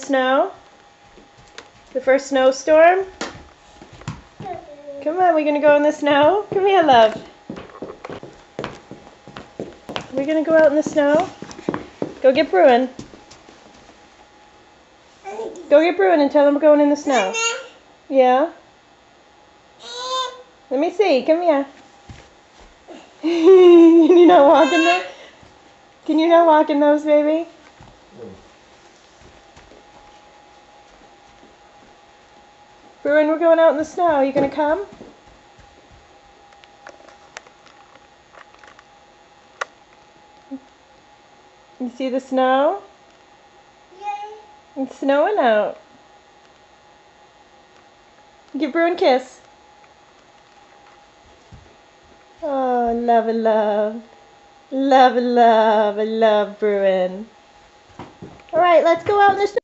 snow? The first snowstorm? Come on, we're going to go in the snow? Come here, love. We're going to go out in the snow? Go get Bruin. Go get Bruin and tell him we're going in the snow. Yeah? Let me see. Come here. Can you not walk in those? Can you not walk in those, baby? Bruin, we're going out in the snow. Are you going to come? You see the snow? It's snowing out. Give Bruin a kiss. Oh, love. Love, I love Bruin. Alright, let's go out in the snow.